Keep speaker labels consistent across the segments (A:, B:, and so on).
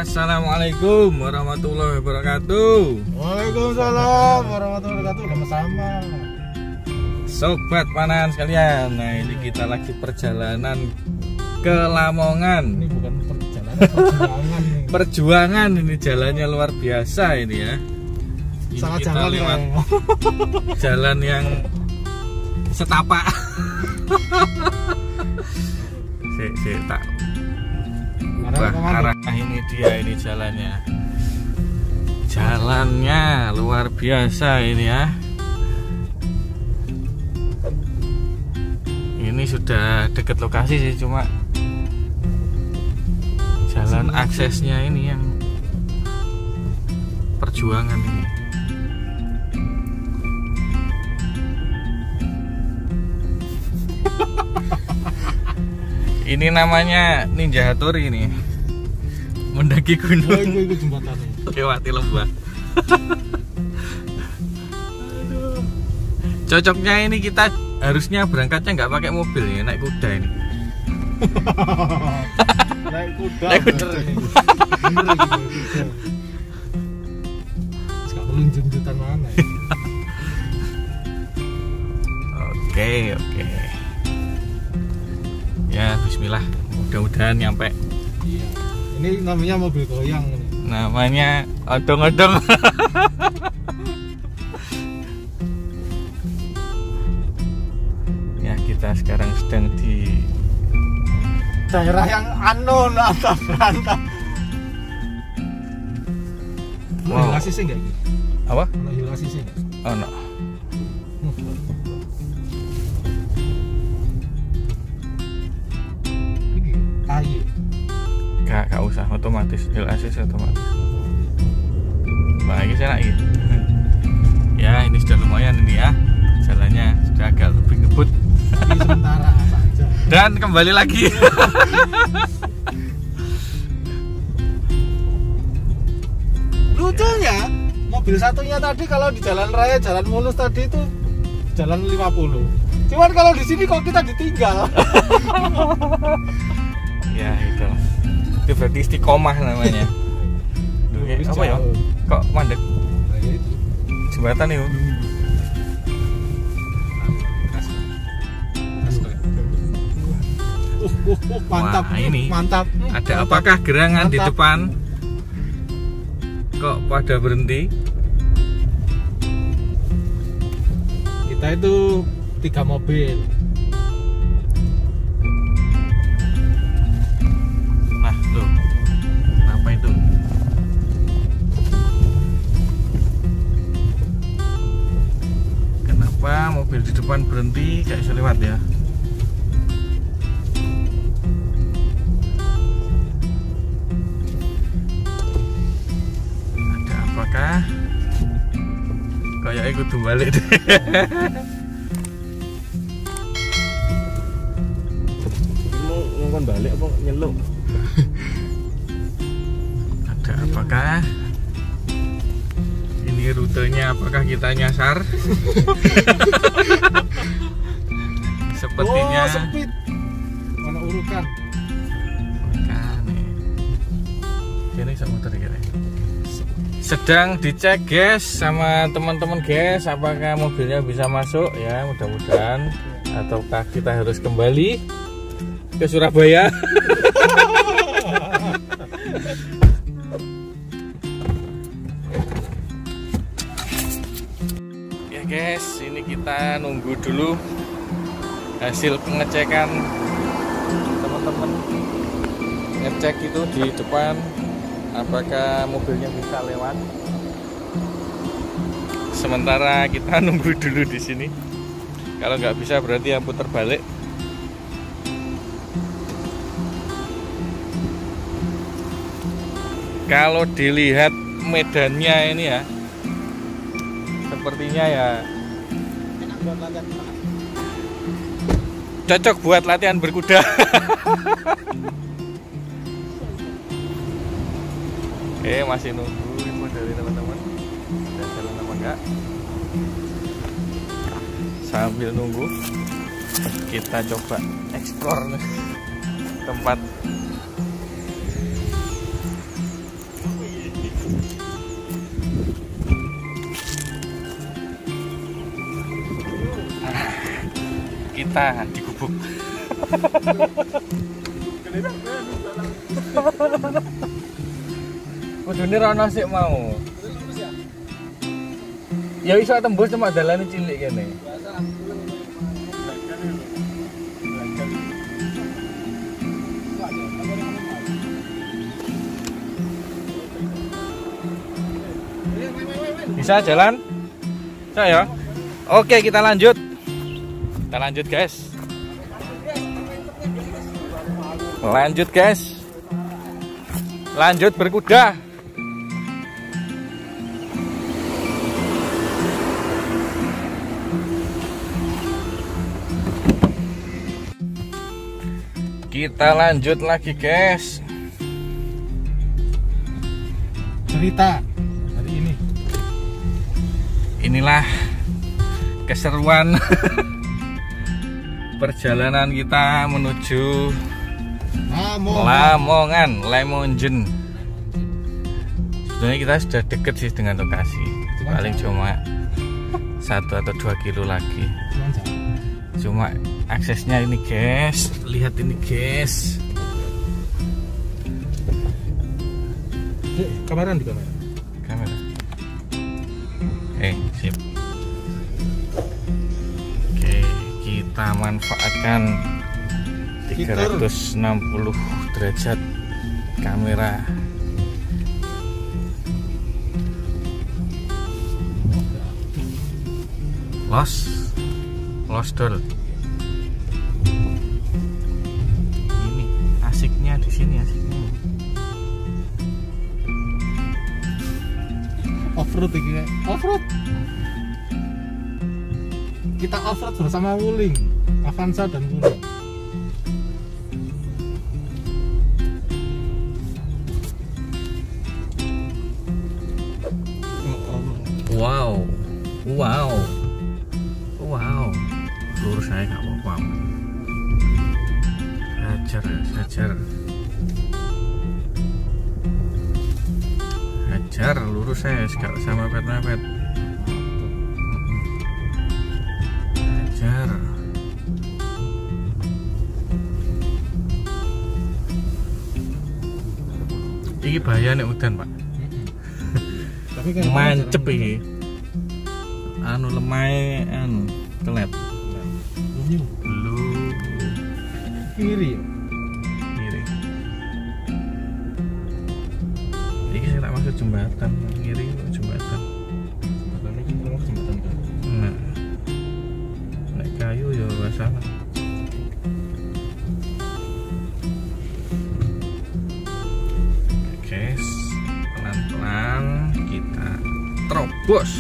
A: Assalamualaikum warahmatullahi wabarakatuh.
B: Waalaikumsalam warahmatullahi wabarakatuh. Sama-sama.
A: Sobat Panan sekalian, nah ini kita lagi perjalanan ke Lamongan.
B: Ini bukan perjalanan, perjuangan nih.
A: Perjuangan ini jalannya luar biasa ini ya. Ini
B: Sangat
A: kita
B: jangkau
A: lewat
B: ya.
A: jalan yang setapak. Tak arah ini dia, ini jalannya luar biasa ini ya. Ini sudah dekat lokasi sih, cuma jalan aksesnya ini yang perjuangan ini. Ini namanya Ninja Hattori ini. Mendaki gunung.
B: Oh, itu jembatannya.
A: Lewati lembah. Cocoknya ini kita harusnya berangkatnya nggak pakai mobil ya, naik kuda ini.
B: Naik kuda.
A: Naik kuda.
B: Bener gitu. Gak perlu jemputan mana ya.
A: Oke. Ya bismillah, mudah-mudahan nyampe.
B: Iya. Ini namanya mobil goyang ini.
A: Namanya odong-odong. Ya kita sekarang sedang di
B: daerah yang unknown atau berantah.
A: Wow.
B: Hilasi sih enggak?
A: Apa?
B: Hilasi sih enggak?
A: Oh no. Gak usah, otomatis, LACC otomatis. Nah ini saya naik. Ya ini sudah lumayan ini ya. Jalannya sudah agak lebih ngebut.
B: Tapi sementara saja.
A: Dan kembali lagi.
B: Lucunya mobil satunya tadi kalau di jalan raya, jalan mulus tadi itu jalan 50. Cuman kalau di sini kok kita ditinggal.
A: Ya itu. Itu berarti istiqomah namanya. Apa ya? Kok mandek? Jembatan itu.
B: Mantap.
A: Wah, ini
B: mantap.
A: Ada apakah gerangan di depan? Kok pada berhenti?
B: Kita itu 3 mobil.
A: Nah, tuh. Apa itu? Kenapa mobil di depan berhenti kayak bisa lewat ya? Ada apakah? Kayak ikut balik deh.
B: Mau balik apa nyeluk?
A: Ada apakah? Ini rutenya apakah kita nyasar? Sepertinya.
B: Oh, sempit. Mana urukan?
A: Kan ini sama motor ya. Sedang dicek guys sama teman-teman guys, apakah mobilnya bisa masuk ya, mudah-mudahan. Ataukah kita harus kembali ke Surabaya? Ya guys, ini kita nunggu dulu hasil pengecekan teman-teman. Ngecek itu di depan apakah mobilnya bisa lewat. Sementara kita nunggu dulu di sini. Kalau nggak bisa berarti yang putar balik. Kalau dilihat medannya ini ya, sepertinya ya cocok buat latihan berkuda. Oke, masih nunggu info dari teman-teman. Udah jalan apa enggak? Sambil nunggu, kita coba explore tempat kita digubuk. Kudune rono sik mau. Ya iso tembus cuma dalane cilik kene. Bisa jalan? Bisa ya? Oke, kita lanjut. Kita lanjut, guys. Lanjut, guys. Lanjut berkuda. Kita lanjut lagi, guys.
B: Cerita hari ini.
A: Inilah keseruan perjalanan kita menuju Lamongan, Lemonjen. Sebenarnya kita sudah deket sih dengan lokasi. Paling cuma 1 atau 2 kilo lagi. Cuma aksesnya ini, guys. Lihat ini, guys.
B: Kameran di kamera.
A: Kamera. Sip. Oke, kita manfaatkan 360 derajat kamera. Lost doll. Ini asiknya di sini, asiknya.
B: Off-road ini, off-road. Kita off-road bersama Wuling, Avanza dan Wuling.
A: Wow. Lurus saya nggak apa-apa. Hajar lurus saya, nggak sama mepet-mepet. Hajar. Ini bahaya nih udan, Pak.
B: Tapi kan
A: Mancep ini. Lemai kelet. Lu
B: kiri.
A: Kiri. Ini saya tak masuk jembatan, kiri jembatan.
B: Jembatan kan.
A: Nah, naik kayu ya masalah. Guys, pelan-pelan kita terobos.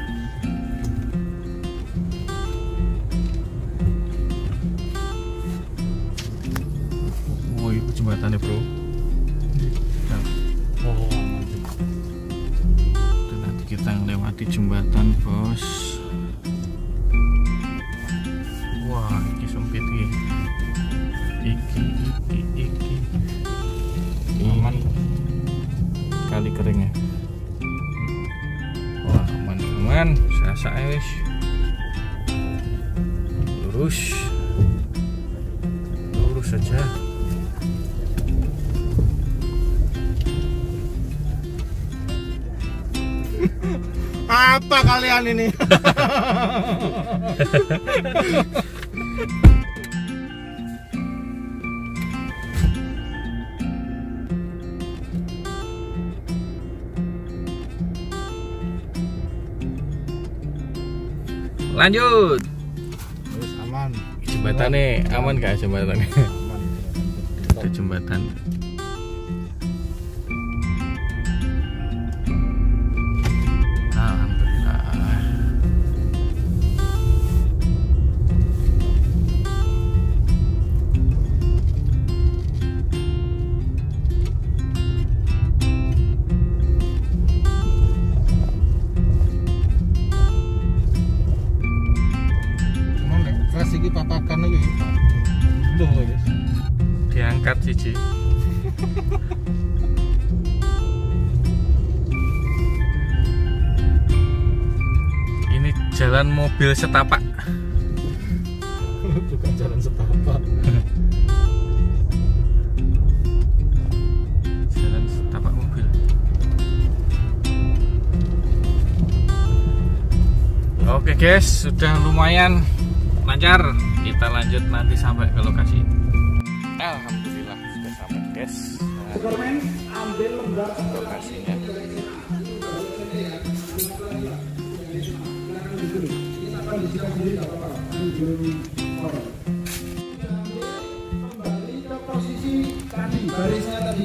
A: Jembatannya, bro. Nah.
B: Mantap.
A: Dan nanti kita melewati jembatan, bos. Wah, ini sempit nih. Iki. Aman. Kali keringnya. Wah, aman. Sasa wis. Lurus saja.
B: Apa kalian ini?
A: Lanjut.
B: Terus aman.
A: Jembatannya aman gak jembatannya?
B: Aman.
A: Ada jembatan.
B: Iki papakan iki. Loh, guys.
A: Diangkat siji. Ini jalan mobil setapak. Oke guys, sudah lumayan lancar. Kita lanjut nanti sampai ke lokasi. Alhamdulillah sudah sampai guys. Ambil lokasinya.
B: Kembali ke posisi tadi, barisnya tadi.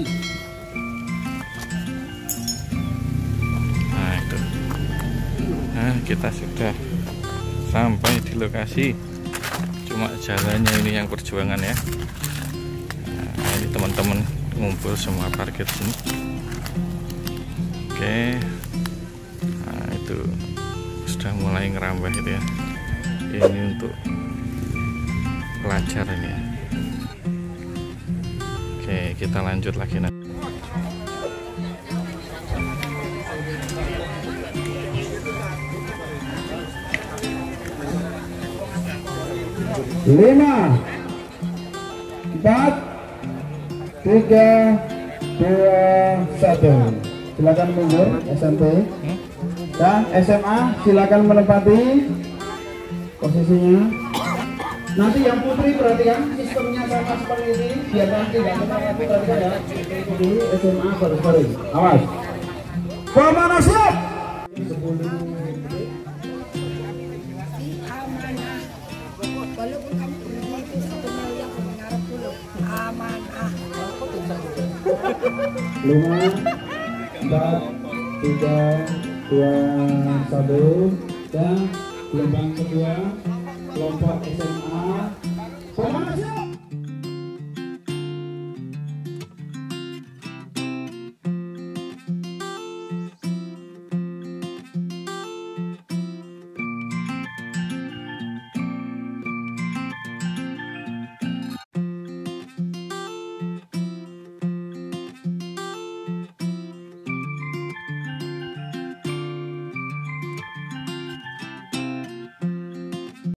A: Nah itu. Nah kita sudah sampai di lokasi. Cuma jalannya ini yang perjuangan ya. Nah ini teman-teman ngumpul semua parkir sini. Oke. Nah itu sudah mulai ngerambah itu ya. Ini untuk pelajar ini ya. Oke kita lanjut lagi nanti.
B: Lima, 4, 3, 2, 1. Silakan mundur SMP. Dan SMA silakan menempati posisinya. Nanti yang putri perhatikan sistemnya sama seperti ini biar nanti tidak mengalami, perhatikan ya. Dulu SMA baris-baris. Awas. Pemana siap? 10.
C: Walaupun kamu begitu sebenarnya yang mengarap dulu amanah.
B: 5, 4, 3, 2, 1. Dan gelombang kedua kelompok SMA